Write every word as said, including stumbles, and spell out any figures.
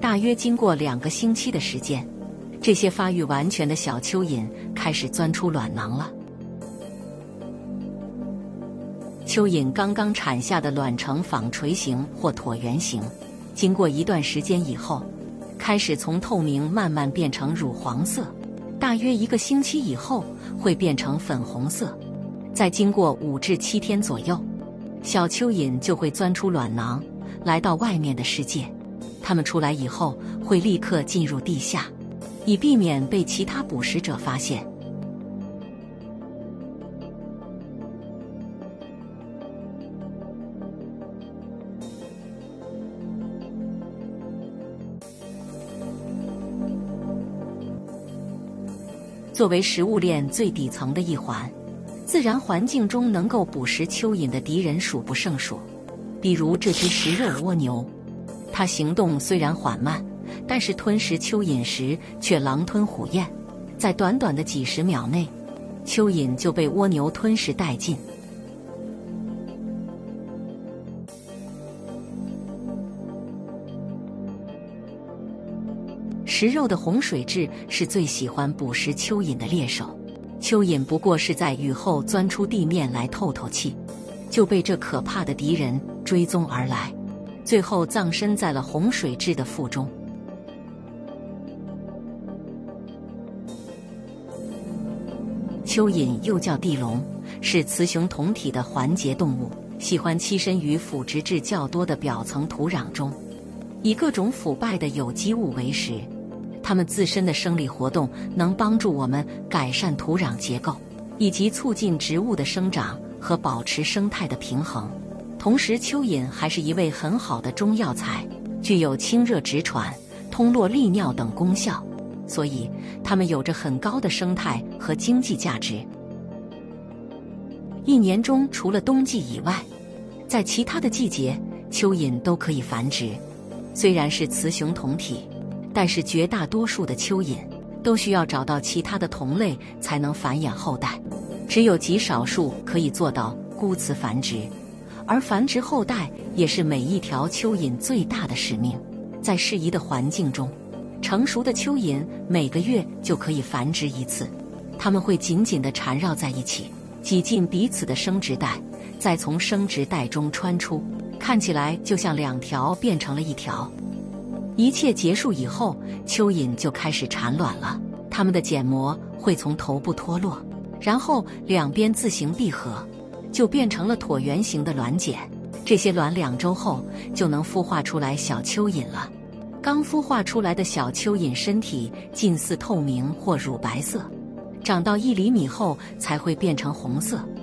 大约经过两个星期的时间，这些发育完全的小蚯蚓开始钻出卵囊了。蚯蚓刚刚产下的卵呈纺锤形或椭圆形，经过一段时间以后，开始从透明慢慢变成乳黄色，大约一个星期以后会变成粉红色。再经过五至七天左右，小蚯蚓就会钻出卵囊，来到外面的世界。它们出来以后会立刻进入地下，以避免被其他捕食者发现。作为食物链最底层的一环，自然环境中能够捕食蚯蚓的敌人数不胜数。比如这只食肉蜗牛，它行动虽然缓慢，但是吞食蚯蚓时却狼吞虎咽，在短短的几十秒内，蚯蚓就被蜗牛吞噬殆尽。食肉的红水蛭是最喜欢捕食蚯蚓的猎手，蚯蚓不过是在雨后钻出地面来透透气，就被这可怕的敌人追踪而来，最后葬身在了红水蛭的腹中。蚯蚓又叫地龙，是雌雄同体的环节动物，喜欢栖身于腐殖质较多的表层土壤中，以各种腐败的有机物为食。它们自身的生理活动能帮助我们改善土壤结构，以及促进植物的生长和保持生态的平衡。同时，蚯蚓还是一味很好的中药材，具有清热止喘、通络利尿等功效，所以它们有着很高的生态和经济价值。一年中除了冬季以外，在其他的季节，蚯蚓都可以繁殖。虽然是雌雄同体，但是绝大多数的蚯蚓都需要找到其他的同类才能繁衍后代，只有极少数可以做到孤雌繁殖，而繁殖后代也是每一条蚯蚓最大的使命。在适宜的环境中，成熟的蚯蚓每个月就可以繁殖一次，它们会紧紧地缠绕在一起，挤进彼此的生殖带，再从生殖带中穿出，看起来就像两条变成了一条。一切结束以后，蚯蚓就开始产卵了。它们的茧膜会从头部脱落，然后两边自行闭合，就变成了椭圆形的卵茧。这些卵两周后就能孵化出来小蚯蚓了。刚孵化出来的小蚯蚓身体近似透明或乳白色，长到一厘米后才会变成红色。